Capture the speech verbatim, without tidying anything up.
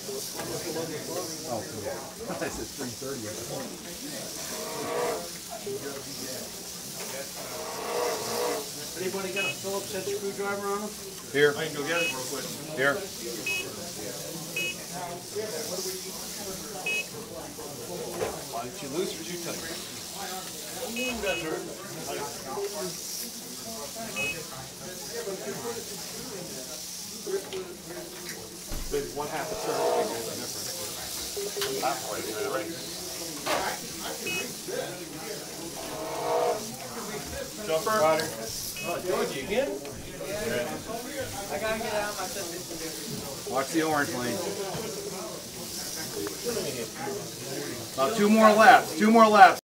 Oh, I said three thirty. Anybody got a Phillips head screwdriver on them? Here. I can go get it real quick. Here. Why did you lose or too tight? Ooh, that's hurt. Maybe one half a turn makes a difference. Halfway through the race. Jumper. Rider. Oh, Georgie again? Yeah. I gotta get out my system. Watch the orange lane. About two more laps. Two more laps.